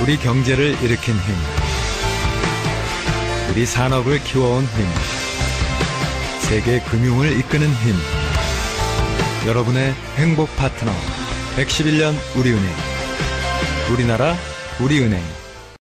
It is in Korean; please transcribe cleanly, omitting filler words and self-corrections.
우리 경제를 일으킨 힘, 우리 산업을 키워온 힘, 세계 금융을 이끄는 힘. 여러분의 행복 파트너 111년 우리은행. 우리나라 우리은행.